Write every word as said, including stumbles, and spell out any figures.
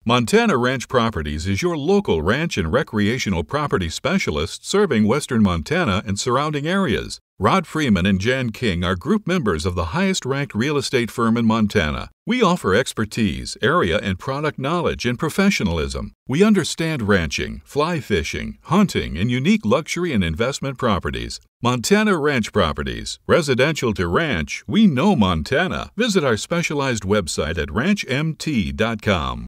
Montana Ranch Properties is your local ranch and recreational property specialist serving western Montana and surrounding areas. Rod Freeman and Jan King are group members of the highest-ranked real estate firm in Montana. We offer expertise, area and product knowledge, and professionalism. We understand ranching, fly fishing, hunting, and unique luxury and investment properties. Montana Ranch Properties. Residential to ranch, we know Montana. Visit our specialized website at ranch m t dot com.